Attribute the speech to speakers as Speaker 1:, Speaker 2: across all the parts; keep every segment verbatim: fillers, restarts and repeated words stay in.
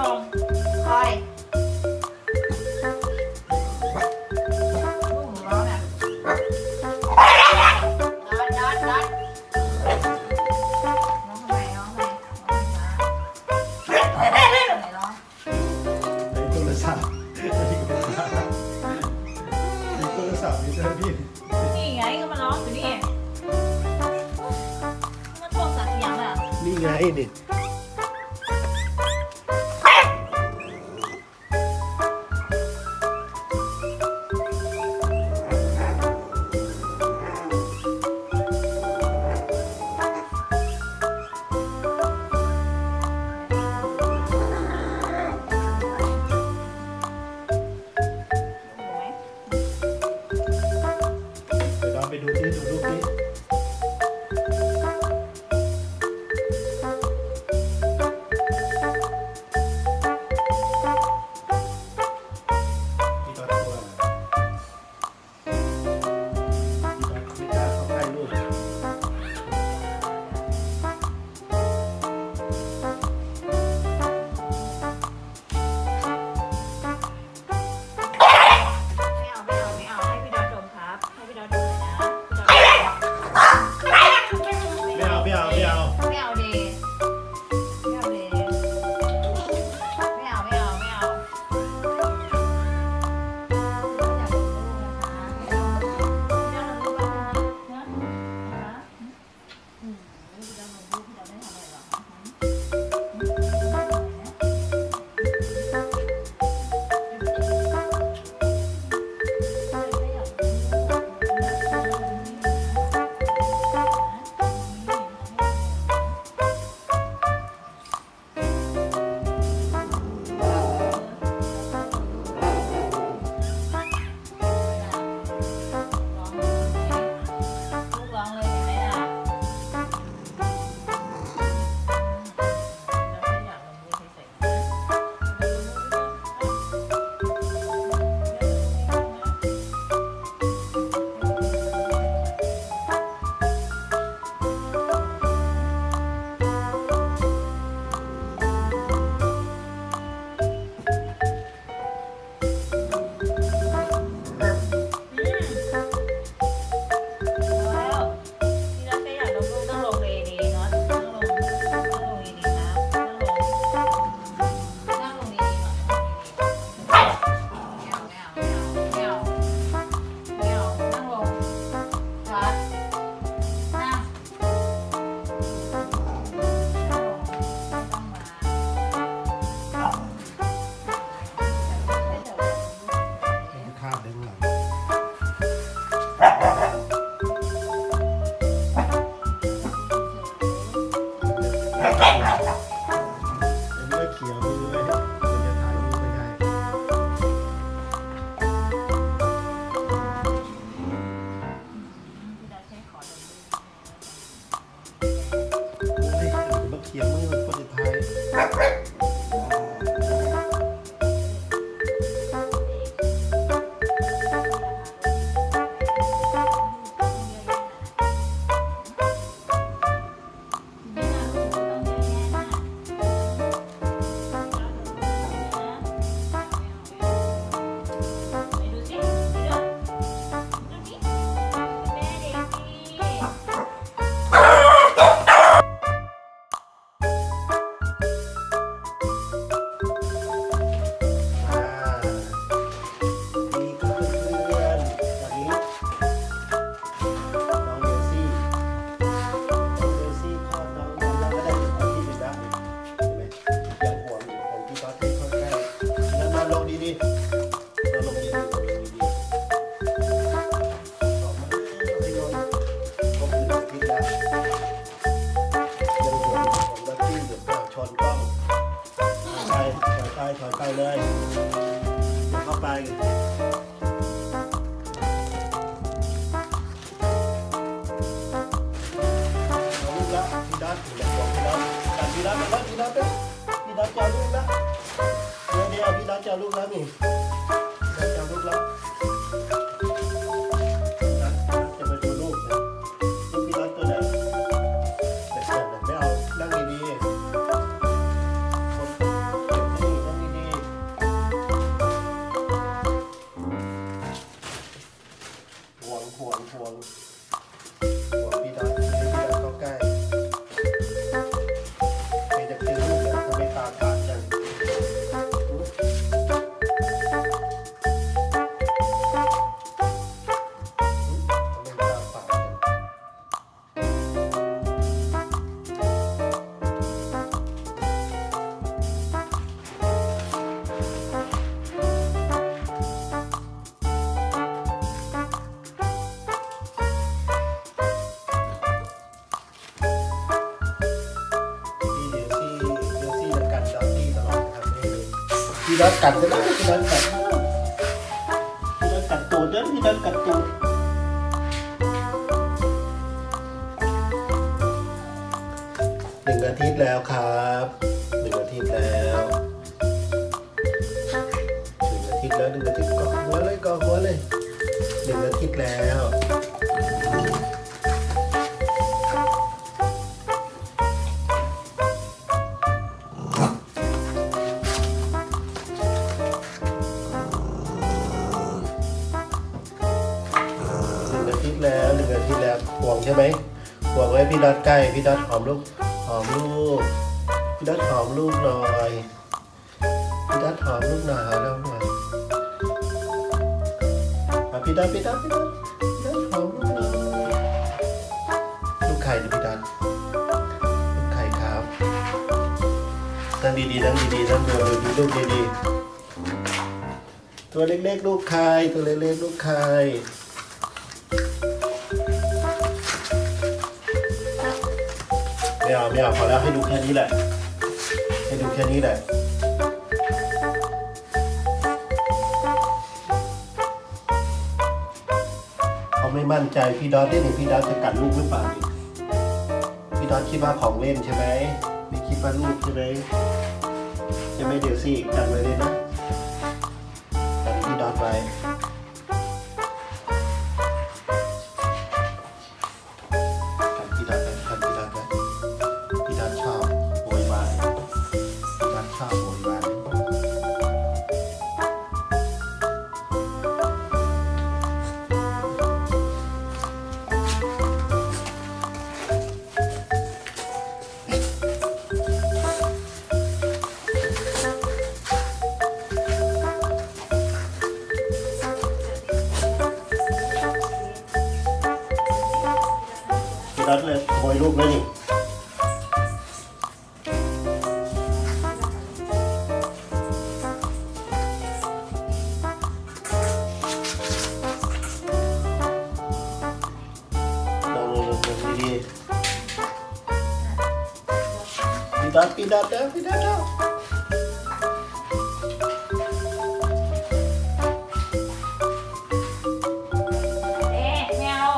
Speaker 1: งคอยลูกหนูร้องเนี่ยดัดดัดดัดร้องทำไมร้องทำไมร้องทำไมไหนร้อง
Speaker 2: ในโทรศัพท์ในโทรศัพท์นี่ใช่พี่
Speaker 1: นี่ไงก็มาร้องอยู่นี่มันโทรศัพท์ยังอ่ะ
Speaker 2: นี่ไงนี่ไปดูที่ดูรูปนี้ที่ตัวตัวที่ตัวไม่กล้าเข้าใกล้ลูกเขียนมือคนสุดท้ายถอยไปเลยเข้าไปเอาลูกละพี่ดัดพี่ดัดบอกพี่ดัดดัดพี่ดัดไปพี่ดัดไปพี่ดัดจะลูกละเดี๋ยวเดี๋ยวพี่ดัดจะลูกละนี่พี่ดัดจะลูกละจะไปดูลูกนะลูกพี่ดัดตัวไหนเด็กๆไม่เอานั่งดีๆพี่ดอทกัดก็ได้พี่ดอทกัดพี่ดอทกัดตูดนะพี่ดอทกัดตูดหนึ่งอาทิตย์แล้วครับหนึ่งอาทิตย์แล้วหนึ่งอาทิตย์แล้วหนึ่งอาทิตย์เกาะหัวเลยเกาะหัวเลยหนึ่งอาทิตย์แล้วแล้วหนึ่งอาทิตย์แล้วห่วงใช่ไหมห่วงไว้พี่ดอทใกล้พี่ดอทหอมลูกหอมลูกพี่ดอทหอมลูกหน่อยพี่ดอทหอมลูกหน่อยแล้วหน่อยพี่ดอทพี่ดอทพี่ดอทพี่ดอทหอมลูกหน่อยลูกไข่หรือพี่ดอทลูกไข่ครับนั่งดีๆนั่งดีๆนั่งดูดูลูกดีๆตัวเล็กๆลูกไข่ตัวเล็กๆลูกไข่ไม่เอาไม่เอาพอแล้วให้ดูแค่นี้แหละให้ดูแค่นี้แหละเขาไม่มั่นใจพี่ดอทได้หรือพี่ดอทจะกัดลูกหรือเปล่าพี่ดอทคิดว่าของเล่นใช่ไหมไม่คิดว่าลูกใช่ไหมใช่ไหมเดี๋ยวสิกัดไว้เลยนะกัดพี่ดอทไว้กัดพี่ดอทไว้กัดพี่ดอทไว้พี่ดอทชอบโวยวายพี่ดอทชอบโวยวายพี่ดอทเลยโวยลูกเลยนี่พี่ดอทพี่ดอทเด้อพี่ดอทเด้อ
Speaker 1: เอ๊ะแมว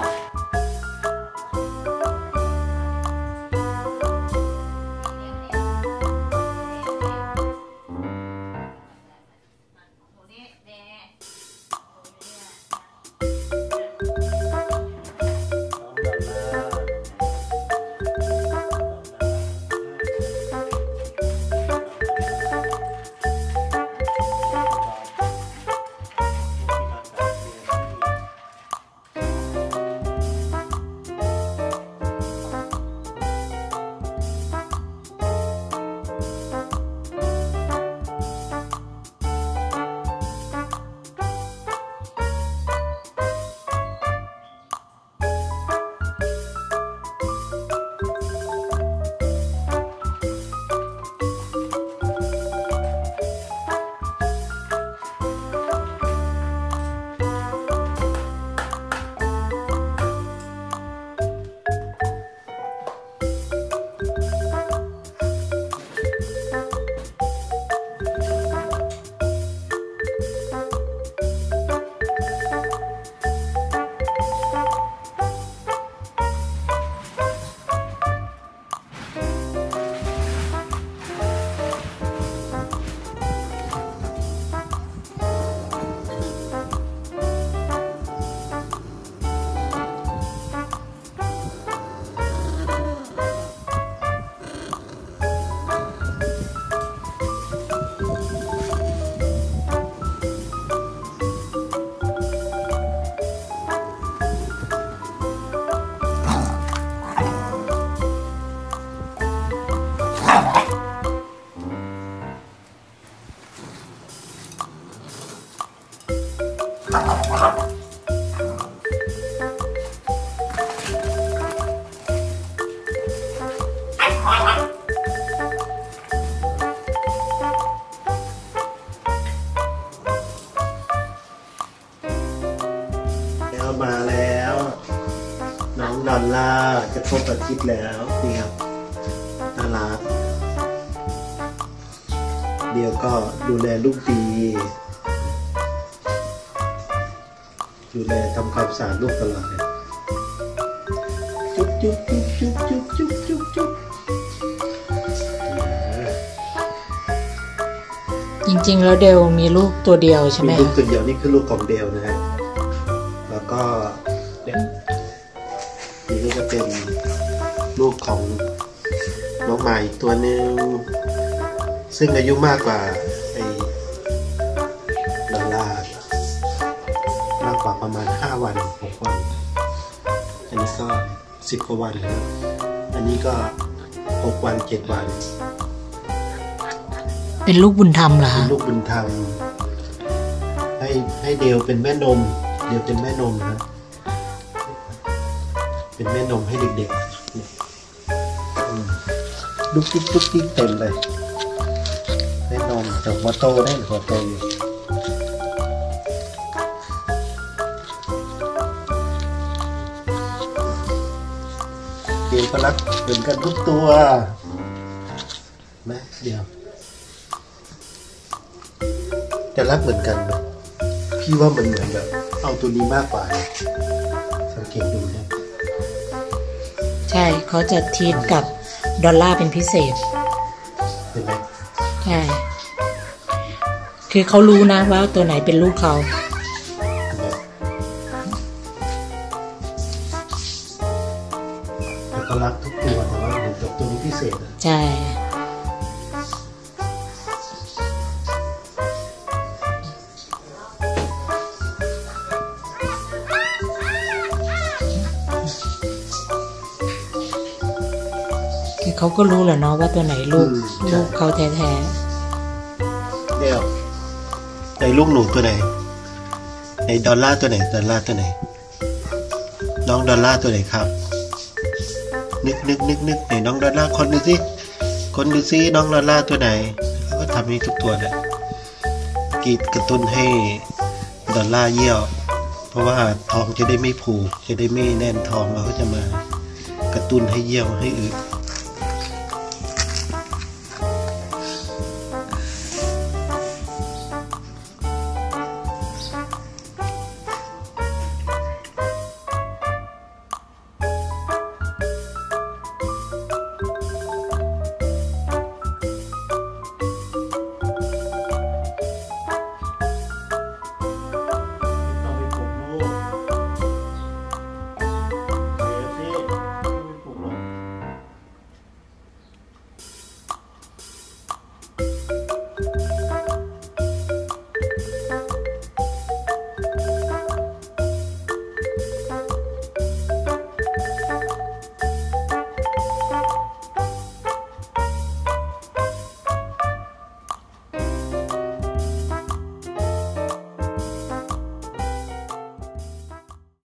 Speaker 2: มาแล้วน้องดอลล่าจะครบอาทิตย์แล้วนี่ครับน่ารักเดี๋ยวก็ดูแลลูกดีดูแลทำความสะอาดลูกตลอดเลยจุ๊บจุ๊บจุ๊บจุ๊บจุ๊บจุ๊บจุ๊บจุ๊บ
Speaker 3: จริงๆแล้วเดลมีลูกตัวเดียวใช่ไหม
Speaker 2: มีลูกตัวเดียวนี่คือลูกของเดลนะฮะแล้วก็เนี่ยนี่ก็จะเป็นลูกของน้องใหม่ตัวหนึ่งซึ่งอายุมากกว่าไอ้ลาลามากกว่าประมาณห้าวันหกวันอันนี้ก็สิบกว่าวันแล้วอันนี้ก็หกวันเจ็ดวัน
Speaker 3: เป็นลูกบุญธรรมเหรอ
Speaker 2: เป็นลูกบุญธรรมให้ให้เดลเป็นแม่นมเดลเป็นแม่นมนะเป็นแม่นมให้เด็กๆลูกติ๊กลูกติ๊กเต็มเลยแม่นมแต่หัวโตได้หัวโตอยู่เดลก็รักเหมือนกันทุกตัวนะเดี๋ยวแต่รักเหมือนกันไหมพี่ว่ามันเหมือนแบบเอาตัวนี้มากกว่าสังเกตดูนะ
Speaker 3: ใช่เขาจะทีทกับดอลลาร์เป็นพิเศษ
Speaker 2: เห็นไหม
Speaker 3: ใช่คือเขารู้นะว่าตัวไหนเป็นลูกเขา
Speaker 2: แต่ก็รักทุกตัวแต่ว่าเหมือนกับตัวนี้พิเศษ
Speaker 3: ใช่เขาก็รู้แหละเนาะว่าตัวไหนลูกลูกเขาแท้
Speaker 2: ๆเดี๋ยวในลูกหนูตัวไหนในดอลลาร์ตัวไหนดอลลาร์ตัวไหนน้องดอลลาร์ตัวไหนครับนึกนึกนึกนึกไหนน้องดอลลาร์คนดูสิคนดูสิน้องดอลลาร์ตัวไหนเขาก็ทำให้ทุกตัวเลยกีดกระตุ้นให้ดอลลาร์เยี่ยวเพราะว่าท้องจะได้ไม่ผูกจะได้ไม่แน่นท้องเราก็จะมากระตุ้นให้เยี่ยวให้อึ